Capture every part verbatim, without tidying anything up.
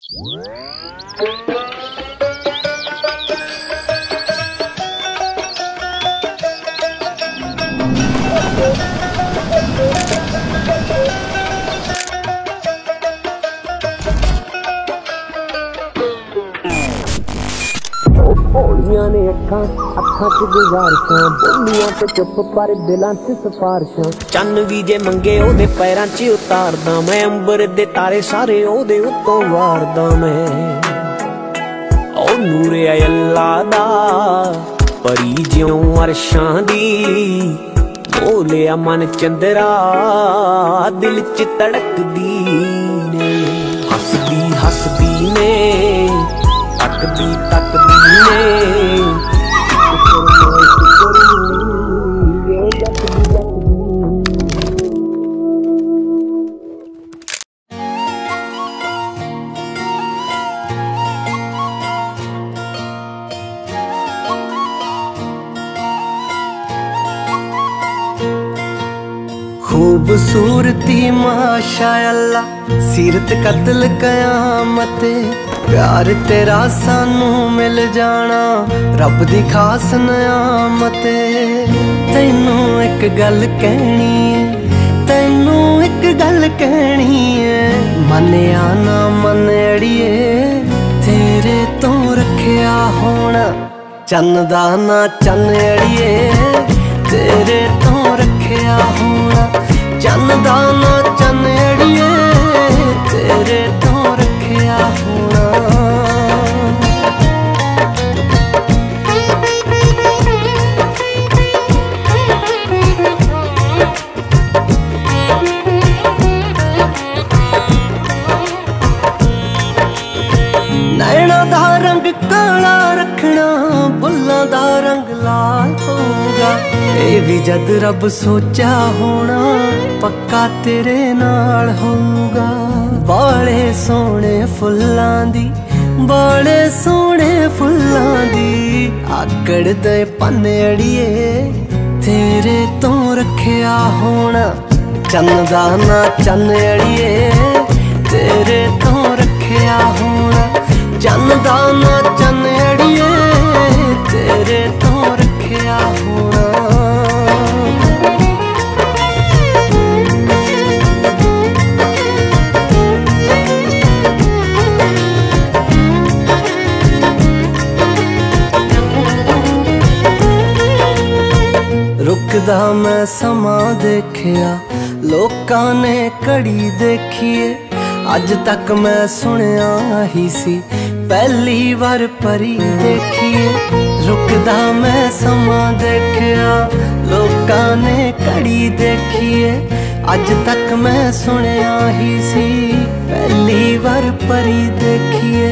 भोलियां ने अखां अखां च गुजारिशां, बोलियां ते चुप पर दिलां च सिफारिशां। चन्न भी जे मंगे ओदे पैरां च उतारदा मैं, अंबर दे तारे सारे ओदे उत्तों वारदा मैं। ओ नूरे अल्लाह दा परी ज्यों अरशां दी, बोलिया मन चंदरा दिल च धड़कदी ने। हसदी हसदी ने तकदी तकदी ने, खूबसूरती माशा अल्लाह, सीरत कत्ल कयामत, प्यार तेरा सानू मिल जाना रब दी खास नियामत। तैनू एक गल कहनी है, तैनू एक गल कहनी है, मनिया ना मन अड़िए तेरे तो रखिया होना चन्न दा ना चन्न अड़िए, तेरे तो रखिया होना चन्न दा ना चन्न अड़िए, तेरे तो रखिया होना। नैना दा रंग काला रखना, बुल्लां दा रंग लाल होगा, ये भी जद रब सोचा होना पक्का तेरे नाल होगा। बाले सोने फुल्लां दी, बाले सोने फुल्लां दी, आकड़ दे पन्ने अड़िए तेरे तो रखिया होना चन्न दा ना चन्न अड़िए, तेरे तो रखिया होना चन्न दा ना चन्न अड़िए, तेरे तो रखिया होना। रुकदा मैं समा देखिया, लोकां ने घड़ी देखिए, अज तक मैं सुनिया ही सी पहली बार परी देखिए। रुकदा मैं समा देखिया, लोकां ने घड़ी देखिए, अज तक मैं सुनिया ही सी पहली बार परी देखिए।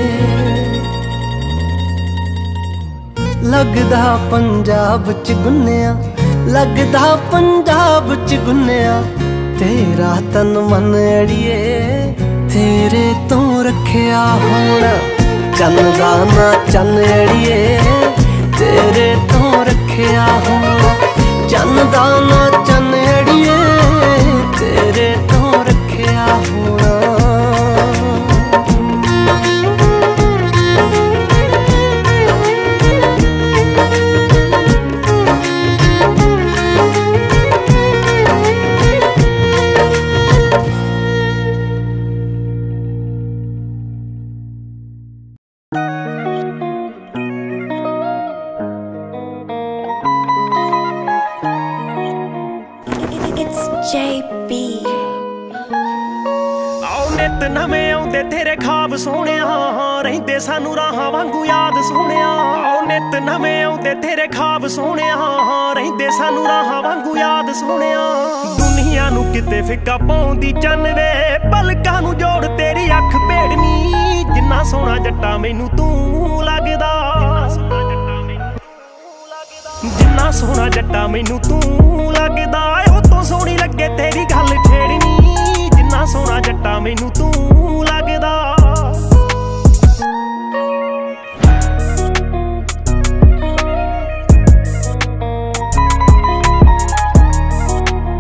लगदा पंजाब च गुन्निया, लगदा पंजाब च गुन्निया, तेरा तन मन अड़िए तेरे तो रखिया होना चन्न दा ना चन्न अड़िए, तेरे तो रखिया होना चन्न दा ना चन्न अड़िए, तेरे तो रखिया होना। नित नवें आउंदे तेरे ख्वाब सोहणिया, रहिंदे सानू राहां वांगू याद सोहणिया। नित नवें आउंदे तेरे ख्वाब सोहणिया, रहिंदे सानू राहां वांगू याद सोहणिया। दुनिया नू किते फिक्का पाउंदी चन्न वे, पलकां नू जोड़ तेरी अख भेड़नी, जिन्ना सोहना जट्टा मैनू तू लगदा, जिन्ना सोहना जट्टा मैनू तू लगदा, ओ तो सोहनी लगे तेरी गल छेड़नी, जिन्ना सोहना जट्टा मैनू तू लगदा।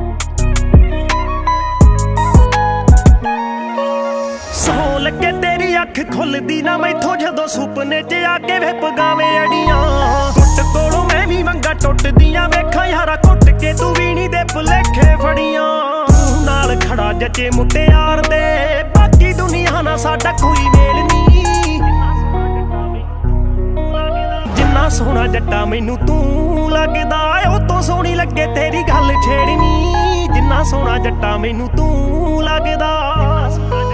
सौ लगे तेरी अख खुलदी ना मैथों जदों सुपने च आके वे पगावे अड़ियां कुट कोलों मैं भी मंगा टुटदियां वेखां यारा कुट के तू भी नी दे भुलेखे फड़ियां तू नाल खड़ा जचे मुटियार दे बाकी दुनिया ना साडा कोई मेल नी जिन्ना सोहना जट्टा मैनू तू लगदा ओ तो सोहनी लगे तेरी गल छेड़नी जिन्ना सोहना जट्टा मैनू तू लगदा।